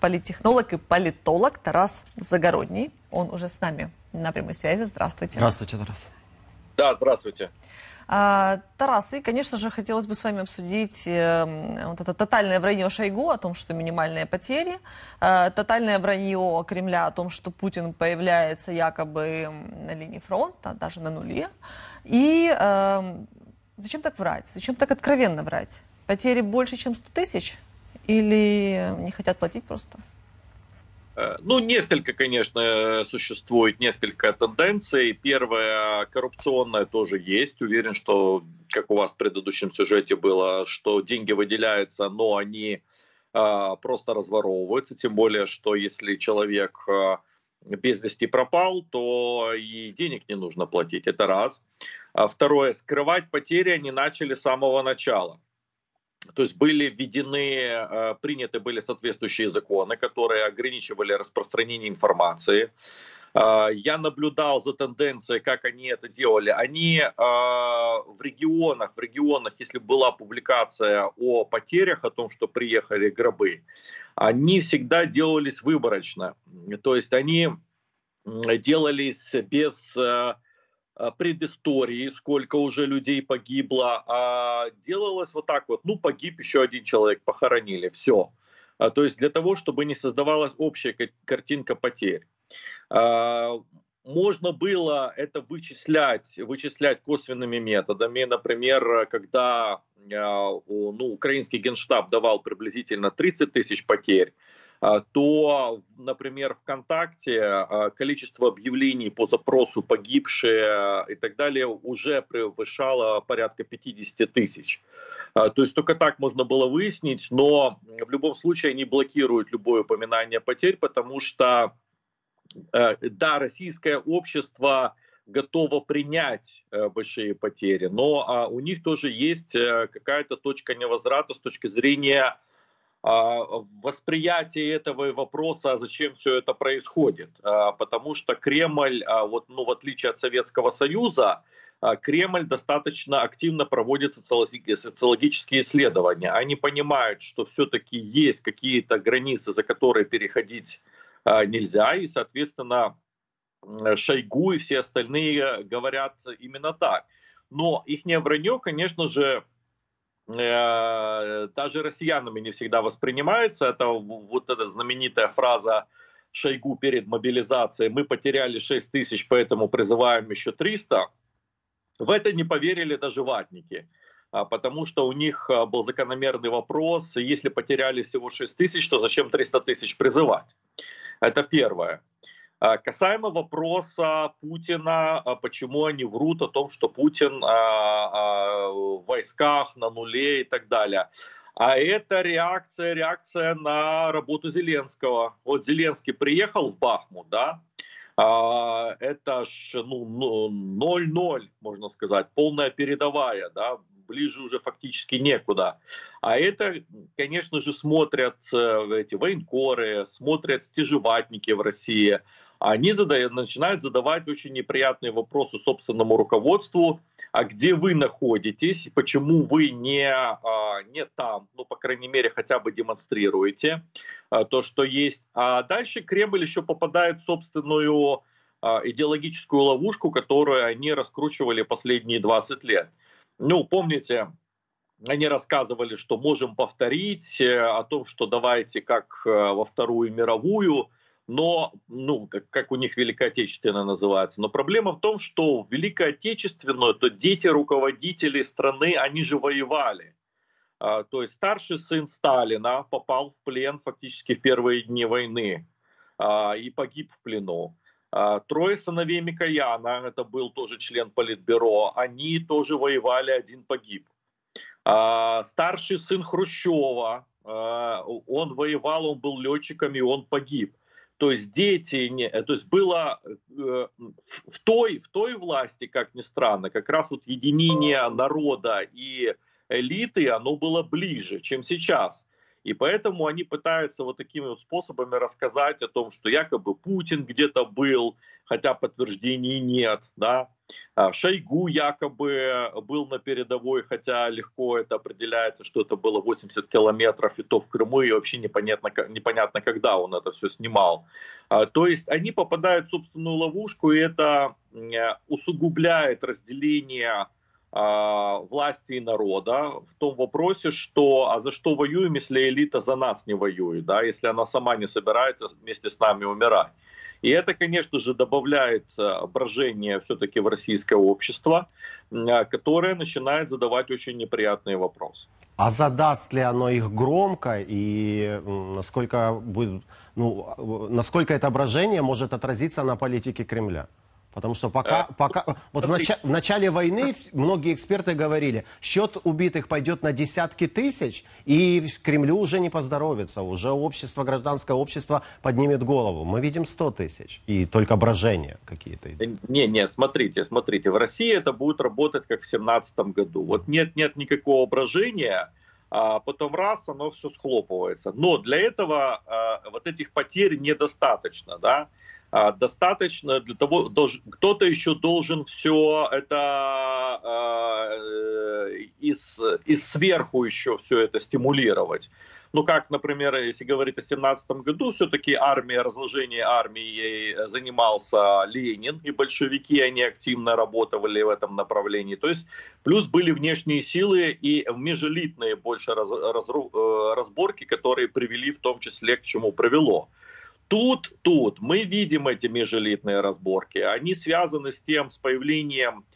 политтехнолог и политолог Тарас Загородний. Он уже с нами на прямой связи. Здравствуйте. Здравствуйте, Тарас. Да, здравствуйте. Тарас, и, конечно же, хотелось бы с вами обсудить вот это тотальное вранье Шойгу о том, что минимальные потери, тотальное вранье Кремля о том, что Путин появляется якобы на линии фронта, даже на нуле. И зачем так врать? Зачем так откровенно врать? Потери больше, чем 100 тысяч? Или не хотят платить просто? Ну, несколько, конечно, существует несколько тенденций. Первая, коррупционная тоже есть. Уверен, что, как у вас в предыдущем сюжете было, что деньги выделяются, но они просто разворовываются. Тем более, что если человек без вести пропал, то и денег не нужно платить. Это раз. Второе, скрывать потери они начали с самого начала. То есть были введены, приняты были соответствующие законы, которые ограничивали распространение информации. Я наблюдал за тенденцией, как они это делали. Они в регионах, если была публикация о потерях, о том, что приехали гробы, они всегда делались выборочно. То есть они делались без предыстории, сколько уже людей погибло, а делалось вот так вот, ну, погиб еще один человек, похоронили, все. То есть для того, чтобы не создавалась общая картинка потерь. Можно было это вычислять косвенными методами. Например, когда украинский генштаб давал приблизительно 30 тысяч потерь, то, например, ВКонтакте количество объявлений по запросу погибшие и так далее уже превышало порядка 50 тысяч. То есть только так можно было выяснить, но в любом случае они блокируют любое упоминание потерь, потому что, да, российское общество готово принять большие потери, но у них тоже есть какая-то точка невозврата с точки зрения восприятие этого вопроса, зачем все это происходит. Потому что Кремль, в отличие от Советского Союза, Кремль достаточно активно проводит социологические исследования. Они понимают, что все-таки есть какие-то границы, за которые переходить нельзя, и, соответственно, Шойгу и все остальные говорят именно так. Но их вранье, конечно же, даже россиянами не всегда воспринимается. Это вот эта знаменитая фраза Шойгу перед мобилизацией: мы потеряли 6 тысяч, поэтому призываем еще 300. В это не поверили даже ватники, потому что у них был закономерный вопрос: если потеряли всего 6 тысяч, то зачем 300 тысяч призывать? Это первое. Касаемо вопроса Путина, почему они врут о том, что Путин в войсках на нуле и так далее. А это реакция на работу Зеленского. Вот Зеленский приехал в Бахмут, да, это ж 0-0, можно сказать, полная передовая, да, ближе уже фактически некуда. А это, конечно же, смотрят эти военкоры, смотрят стяжеватники в России. Они начинают задавать очень неприятные вопросы собственному руководству: а где вы находитесь, почему вы не там, ну, по крайней мере, хотя бы демонстрируете то, что есть. А дальше Кремль еще попадает в собственную идеологическую ловушку, которую они раскручивали последние 20 лет. Ну, помните, они рассказывали, что можем повторить, о том, что давайте как во Вторую мировую, но, как у них Великая Отечественная называется. Но проблема в том, что в Великой Отечественную, то дети руководителей страны, они же воевали. То есть старший сын Сталина попал в плен фактически в первые дни войны и погиб в плену. Трое сыновей Микояна, это был тоже член Политбюро, они тоже воевали, один погиб. Старший сын Хрущева, он воевал, он был летчиком, и он погиб. То есть дети, то есть было в той власти, как ни странно, как раз вот единение народа и элиты, оно было ближе, чем сейчас. И поэтому они пытаются вот такими вот способами рассказать о том, что якобы Путин где-то был, хотя подтверждений нет, да. Шойгу якобы был на передовой, хотя легко это определяется, что это было 80 километров, и то в Крыму, и вообще непонятно когда он это все снимал. То есть они попадают в собственную ловушку, и это усугубляет разделение власти и народа в том вопросе, что а за что воюем, если элита за нас не воюет, да, если она сама не собирается вместе с нами умирать. И это, конечно же, добавляет брожение все-таки в российское общество, которое начинает задавать очень неприятные вопросы. А задаст ли оно их громко и насколько насколько это брожение может отразиться на политике Кремля? Потому что пока вот в начале войны многие эксперты говорили, счет убитых пойдет на десятки тысяч, и Кремлю уже не поздоровится, уже общество, гражданское общество поднимет голову. Мы видим 100 тысяч, и только брожения какие-то. Не, смотрите, в России это будет работать как в 2017 году. Вот нет никакого брожения, а потом раз, оно все схлопывается. Но для этого вот этих потерь недостаточно, да. Достаточно для того, кто-то еще должен все это из сверху еще все это стимулировать. Ну, как, например, если говорить о 2017 году, все-таки разложение армии занимался Ленин, и большевики, они активно работали в этом направлении. То есть, плюс были внешние силы и межэлитные больше разборки, которые привели в том числе к чему привело. Тут мы видим эти межэлитные разборки. Они связаны с появлением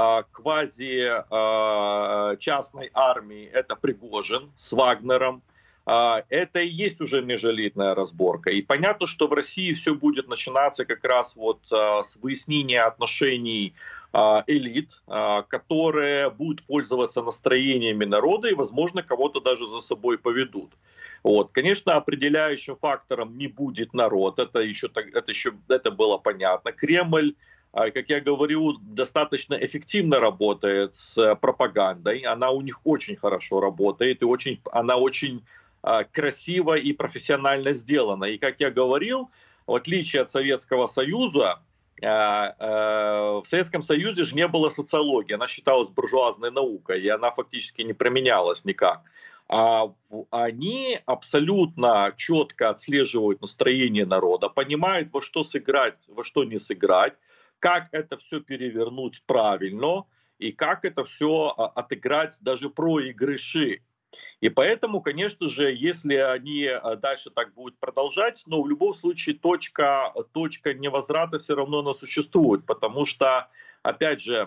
квази-частной армии. Это Пригожин с Вагнером. Это и есть уже межэлитная разборка. И понятно, что в России все будет начинаться как раз вот с выяснения отношений элит, которые будут пользоваться настроениями народа и, возможно, кого-то даже за собой поведут. Вот. Конечно, определяющим фактором не будет народ, это было понятно. Кремль, как я говорю, достаточно эффективно работает с пропагандой, она у них очень хорошо работает, и она очень красиво и профессионально сделана. И, как я говорил, в отличие от Советского Союза, в Советском Союзе же не было социологии, она считалась буржуазной наукой, и она фактически не применялась никак. Они абсолютно четко отслеживают настроение народа, понимают, во что сыграть, во что не сыграть, как это все перевернуть правильно и как это все отыграть даже проигрыши. И поэтому, конечно же, если они дальше так будут продолжать, но в любом случае точка невозврата все равно она существует, потому что, опять же,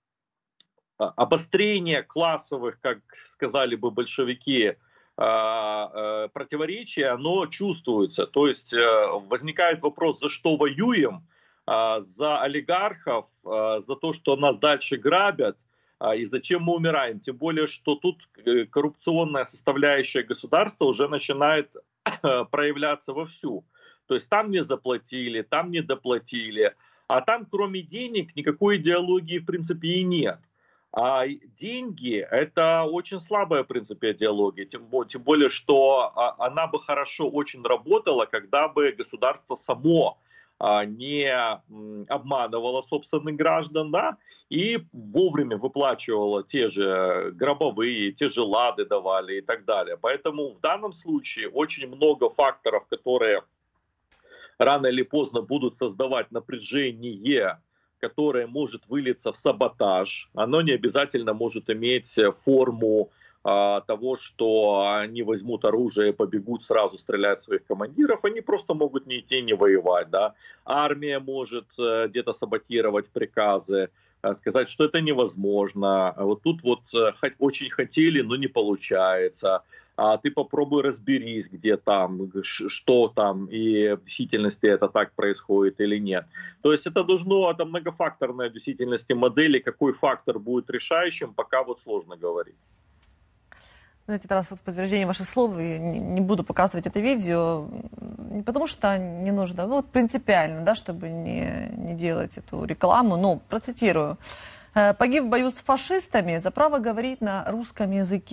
обострение классовых, как сказали бы большевики, противоречий, оно чувствуется. То есть возникает вопрос, за что воюем, за олигархов, за то, что нас дальше грабят, и зачем мы умираем. Тем более, что тут коррупционная составляющая государства уже начинает проявляться вовсю. То есть там не заплатили, там не доплатили, а там кроме денег никакой идеологии в принципе и нет. А деньги – это очень слабая, в принципе, идеология. Тем более, что она бы хорошо очень работала, когда бы государство само не обманывало собственных граждан, да, и вовремя выплачивало те же гробовые, те же лады давали и так далее. Поэтому в данном случае очень много факторов, которые рано или поздно будут создавать напряжение, которое может вылиться в саботаж. Оно не обязательно может иметь форму того, что они возьмут оружие и побегут сразу стрелять в своих командиров. Они просто могут не идти, не воевать. Да? Армия может где-то саботировать приказы, сказать, что это невозможно. Вот тут вот очень хотели, но не получается. А ты попробуй разберись, где там, что там, и в действительности это так происходит или нет. То есть это многофакторная в действительности модели, какой фактор будет решающим, пока вот сложно говорить. Знаете, Тарас, вот в подтверждение ваших слов, я не буду показывать это видео, не потому что не нужно, вот принципиально, да, чтобы не делать эту рекламу, но процитирую. «Погиб в бою с фашистами за право говорить на русском языке.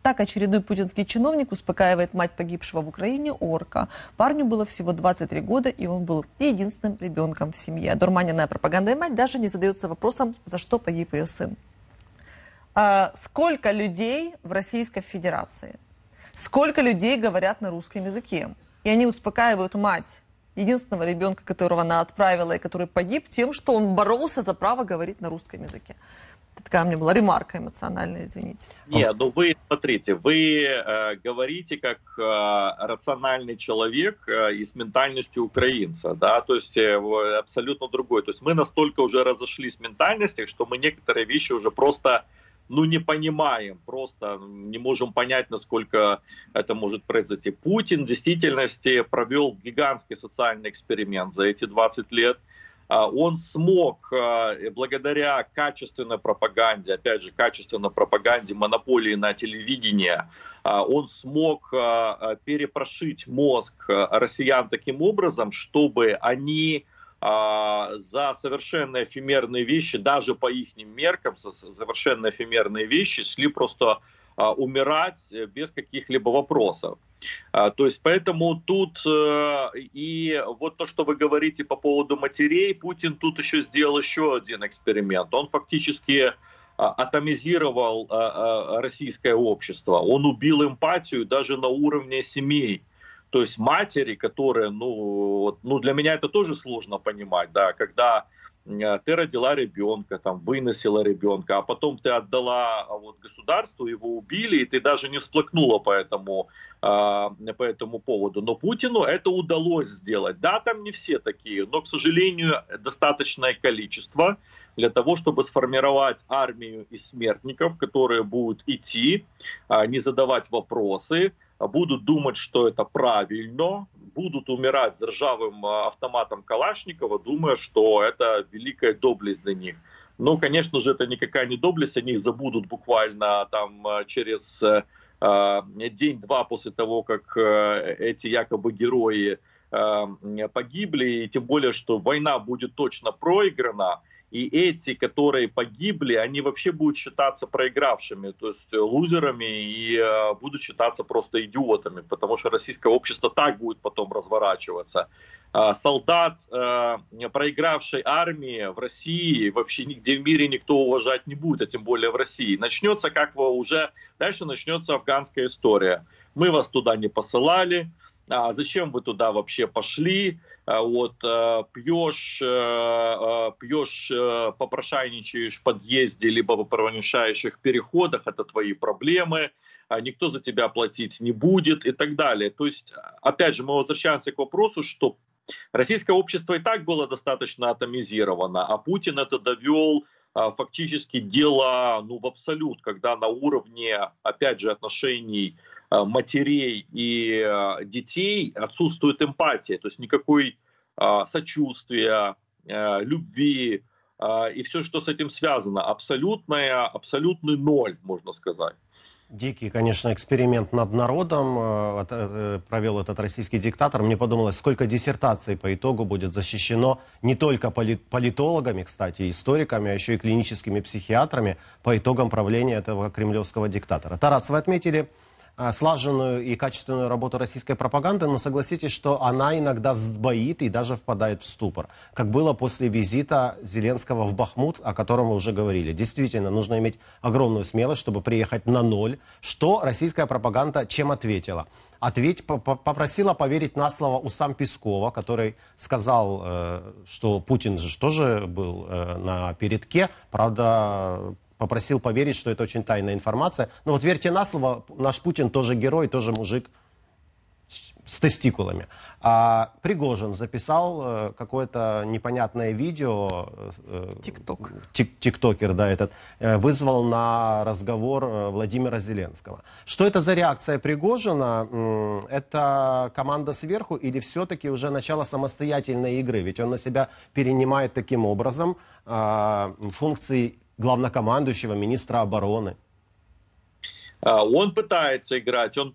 Так очередной путинский чиновник успокаивает мать погибшего в Украине орка. Парню было всего 23 года, и он был единственным ребенком в семье. Дурманенная пропагандой мать даже не задается вопросом, за что погиб ее сын. Сколько людей в Российской Федерации? Сколько людей говорят на русском языке? И они успокаивают мать единственного ребенка, которого она отправила и который погиб, тем, что он боролся за право говорить на русском языке. Это такая у меня была ремарка эмоциональная, извините. Не, ну вы, смотрите, вы говорите как рациональный человек и с ментальностью украинца, да, то есть абсолютно другой. То есть мы настолько уже разошлись в ментальностях, что мы некоторые вещи уже просто не понимаем, просто не можем понять, насколько это может произойти. Путин в действительности провел гигантский социальный эксперимент за эти 20 лет. Он смог, благодаря качественной пропаганде, опять же, качественной пропаганде, монополии на телевидение, он смог перепрошить мозг россиян таким образом, чтобы они за совершенно эфемерные вещи, даже по их меркам, совершенно эфемерные вещи, шли просто умирать без каких-либо вопросов. То есть поэтому тут и вот то, что вы говорите по поводу матерей, Путин тут еще сделал еще один эксперимент. Он фактически атомизировал российское общество. Он убил эмпатию даже на уровне семей. То есть матери, которые, для меня это тоже сложно понимать, да, когда ты родила ребенка, там, выносила ребенка, а потом ты отдала государству, его убили, и ты даже не всплакнула по этому поводу. Но Путину это удалось сделать. Да, там не все такие, но, к сожалению, достаточное количество для того, чтобы сформировать армию из смертников, которые будут идти, не задавать вопросы, будут думать, что это правильно, будут умирать с ржавым автоматом Калашникова, думая, что это великая доблесть для них. Но, конечно же, это никакая не доблесть, они их забудут буквально там через день-два после того, как эти якобы герои погибли, и тем более, что война будет точно проиграна, и эти, которые погибли, они вообще будут считаться проигравшими, то есть лузерами, и будут считаться просто идиотами, потому что российское общество так будет потом разворачиваться. Солдат проигравшей армии в России вообще нигде в мире никто уважать не будет, а тем более в России. Начнется, дальше начнется афганская история. Мы вас туда не посылали. Зачем вы туда вообще пошли? Пьешь, попрошайничаешь в подъезде, либо в провонишающих переходах, это твои проблемы, никто за тебя платить не будет и так далее. То есть, опять же, мы возвращаемся к вопросу, что российское общество и так было достаточно атомизировано, а Путин это довел фактически дело в абсолют, когда на уровне, опять же, отношений матерей и детей отсутствует эмпатия, то есть никакой сочувствия, любви и все, что с этим связано. Абсолютный ноль, можно сказать. Дикий, конечно, эксперимент над народом провел этот российский диктатор. Мне подумалось, сколько диссертаций по итогу будет защищено не только политологами, кстати, историками, а еще и клиническими психиатрами по итогам правления этого кремлевского диктатора. Тарас, вы отметили слаженную и качественную работу российской пропаганды, но согласитесь, что она иногда сбоит и даже впадает в ступор. Как было после визита Зеленского в Бахмут, о котором мы уже говорили. Действительно, нужно иметь огромную смелость, чтобы приехать на ноль. Что российская пропаганда чем ответила? Попросила поверить на слово усам Пескова, который сказал, что Путин же тоже был на передке. Правда, попросил поверить, что это очень тайная информация. Но вот верьте на слово, наш Путин тоже герой, тоже мужик с тестикулами. А Пригожин записал какое-то непонятное видео. ТикТок. Тиктокер, да, этот. Вызвал на разговор Владимира Зеленского. Что это за реакция Пригожина? Это команда сверху или все-таки уже начало самостоятельной игры? Ведь он на себя перенимает таким образом функции главнокомандующего, министра обороны. Он пытается играть, он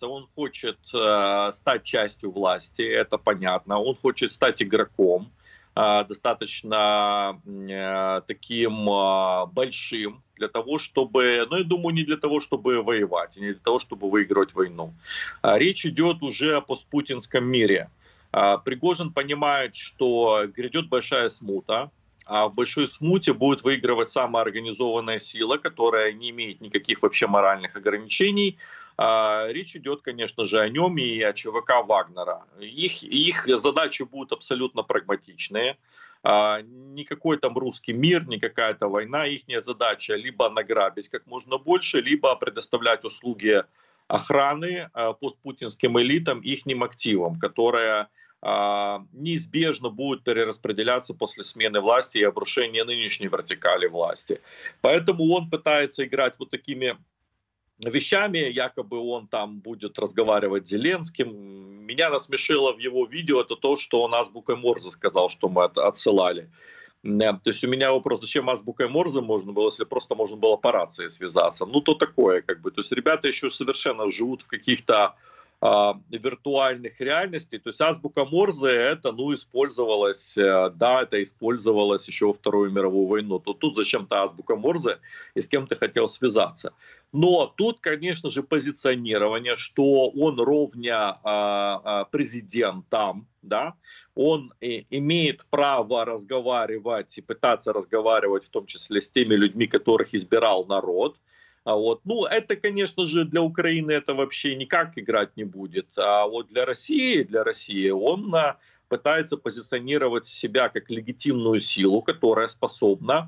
хочет стать частью власти, это понятно, он хочет стать игроком, достаточно таким большим для того, чтобы, ну, я думаю, не для того, чтобы воевать, не для того, чтобы выигрывать войну. Речь идет уже о постпутинском мире. Пригожин понимает, что грядет большая смута, а в большой смуте будет выигрывать самая организованная сила, которая не имеет никаких вообще моральных ограничений. Речь идет, конечно же, о нем и о ЧВК Вагнера. Их задачи будут абсолютно прагматичные. Никакой там русский мир, не какая-то война. Их задача либо награбить как можно больше, либо предоставлять услуги охраны постпутинским элитам, ихним активам, которые неизбежно будут перераспределяться после смены власти и обрушения нынешней вертикали власти. Поэтому он пытается играть вот такими вещами, якобы он там будет разговаривать с Зеленским. Меня насмешило в его видео это то, что он азбукой Морзе сказал, что мы отсылали. То есть у меня вопрос, зачем азбукой Морзе можно было, если просто можно было по рации связаться. Ну, то такое, как бы. То есть ребята еще совершенно живут в каких-то виртуальных реальностей. То есть азбука Морзе это, ну, использовалась, да, это использовалось еще во Вторую мировую войну. То тут зачем-то азбука Морзе и с кем ты хотел связаться. Но тут, конечно же, позиционирование, что он ровня президентам, да, он имеет право разговаривать и пытаться разговаривать в том числе с теми людьми, которых избирал народ. Вот. Ну, это, конечно же, для Украины это вообще никак играть не будет. А вот для России он пытается позиционировать себя как легитимную силу, которая способна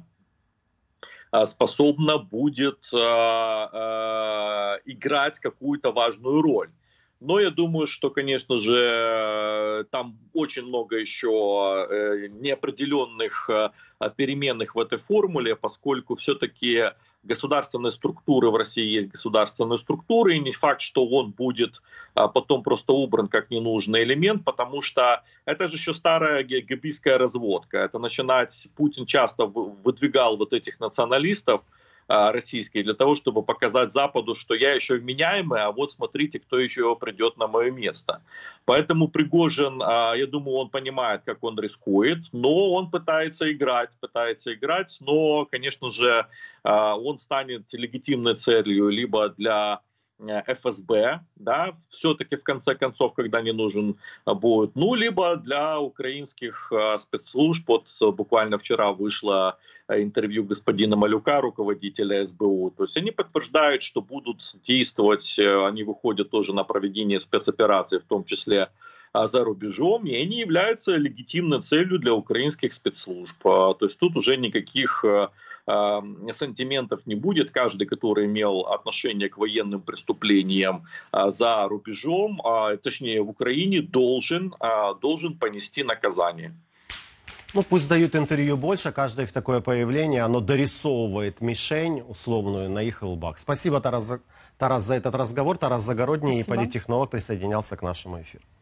будет играть какую-то важную роль. Но я думаю, что, конечно же, там очень много еще неопределенных переменных в этой формуле, поскольку все-таки государственные структуры в России есть государственные структуры, и не факт, что он будет потом просто убран как ненужный элемент, потому что это же еще старая гебийская разводка. Это начинать, Путин часто выдвигал вот этих националистов российских для того, чтобы показать Западу, что я еще вменяемый, а вот смотрите, кто еще придет на мое место. Поэтому Пригожин, я думаю, он понимает, как он рискует, но он пытается играть, но, конечно же, он станет легитимной целью либо для ФСБ, да, все-таки в конце концов, когда не нужен будет, ну, либо для украинских спецслужб. Вот буквально вчера вышло интервью господина Малюка, руководителя СБУ. То есть они подтверждают, что будут действовать, они выходят тоже на проведение спецопераций, в том числе за рубежом, и они являются легитимной целью для украинских спецслужб. То есть тут уже никаких сантиментов не будет. Каждый, который имел отношение к военным преступлениям за рубежом, точнее в Украине, должен понести наказание. Ну, пусть дают интервью больше, каждое их такое появление, оно дорисовывает мишень условную на их лбах. Спасибо, Тарас, за этот разговор. Тарас Загородний, политтехнолог, присоединялся к нашему эфиру.